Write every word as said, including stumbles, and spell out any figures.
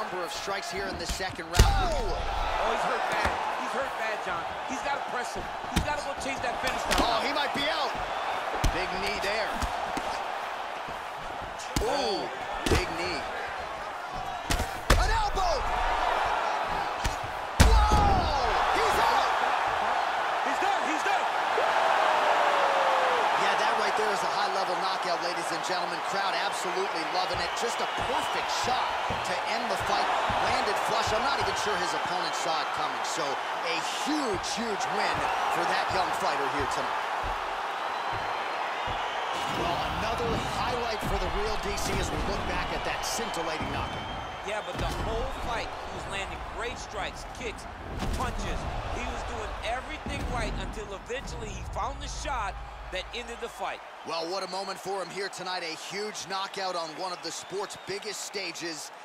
number of strikes here in the second round. Oh, oh he's hurt bad. He's hurt bad, John. He's got to press him. He's got to go chase that finish down. Oh, he might be out. Big knee there. Ooh, big knee. An elbow! Whoa! He's out! He's done, he's done! Yeah, that right there is a high-level knockout, ladies and gentlemen. Crowd absolutely loving it. Just a perfect shot to end the fight. Landed flush. I'm not even sure his opponent saw it coming. So a huge, huge win for that young fighter here tonight. Well, another highlight for the real D C as we look back at that scintillating knockout. Yeah, but the whole fight, he was landing great strikes, kicks, punches. He was doing everything right until eventually he found the shot that ended the fight. Well, what a moment for him here tonight. A huge knockout on one of the sport's biggest stages.